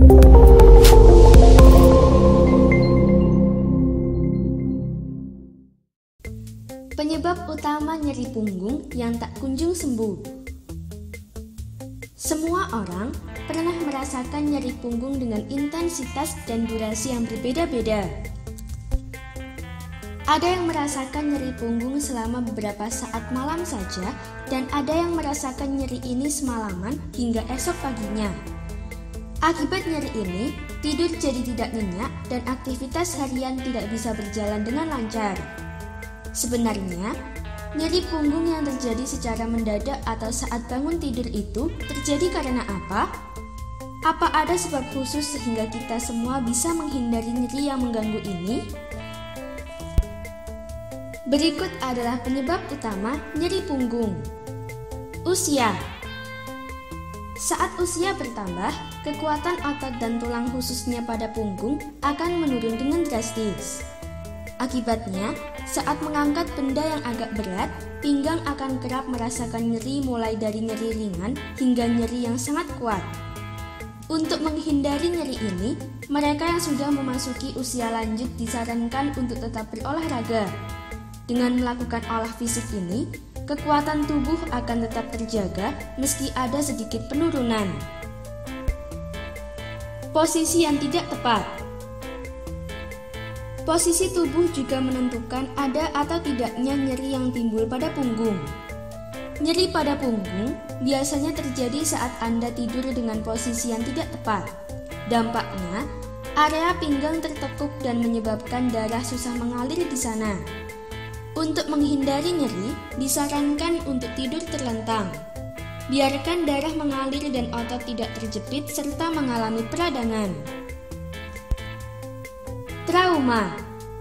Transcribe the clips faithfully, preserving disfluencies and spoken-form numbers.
Penyebab utama nyeri punggung yang tak kunjung sembuh. Semua orang pernah merasakan nyeri punggung dengan intensitas dan durasi yang berbeda-beda. Ada yang merasakan nyeri punggung selama beberapa saat malam saja, dan ada yang merasakan nyeri ini semalaman hingga esok paginya. Akibat nyeri ini, tidur jadi tidak nyenyak dan aktivitas harian tidak bisa berjalan dengan lancar. Sebenarnya, nyeri punggung yang terjadi secara mendadak atau saat bangun tidur itu terjadi karena apa? Apa ada sebab khusus sehingga kita semua bisa menghindari nyeri yang mengganggu ini? Berikut adalah penyebab utama nyeri punggung. Usia. Saat usia bertambah, kekuatan otot dan tulang khususnya pada punggung akan menurun dengan drastis. Akibatnya, saat mengangkat benda yang agak berat, pinggang akan kerap merasakan nyeri mulai dari nyeri ringan hingga nyeri yang sangat kuat. Untuk menghindari nyeri ini, mereka yang sudah memasuki usia lanjut disarankan untuk tetap berolahraga. Dengan melakukan olah fisik ini, kekuatan tubuh akan tetap terjaga meski ada sedikit penurunan. Posisi yang tidak tepat. Posisi tubuh juga menentukan ada atau tidaknya nyeri yang timbul pada punggung. Nyeri pada punggung biasanya terjadi saat Anda tidur dengan posisi yang tidak tepat. Dampaknya, area pinggang tertekuk dan menyebabkan darah susah mengalir di sana. Untuk menghindari nyeri, disarankan untuk tidur terlentang. Biarkan darah mengalir dan otot tidak terjepit serta mengalami peradangan. Trauma.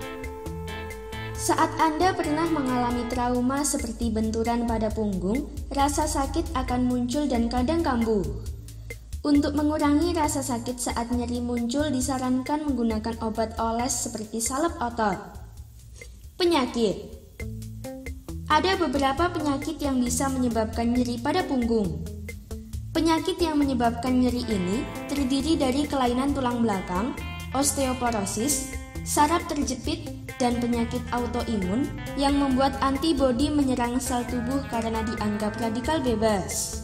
Saat Anda pernah mengalami trauma seperti benturan pada punggung, rasa sakit akan muncul dan kadang kambuh. Untuk mengurangi rasa sakit saat nyeri muncul, disarankan menggunakan obat oles seperti salep otot. Penyakit. Ada beberapa penyakit yang bisa menyebabkan nyeri pada punggung. Penyakit yang menyebabkan nyeri ini terdiri dari kelainan tulang belakang, osteoporosis, saraf terjepit, dan penyakit autoimun yang membuat antibodi menyerang sel tubuh karena dianggap radikal bebas.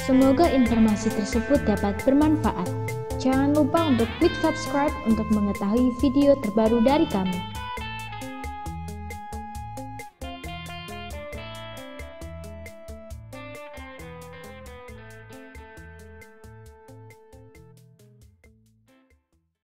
Semoga informasi tersebut dapat bermanfaat. Jangan lupa untuk klik subscribe untuk mengetahui video terbaru dari kami.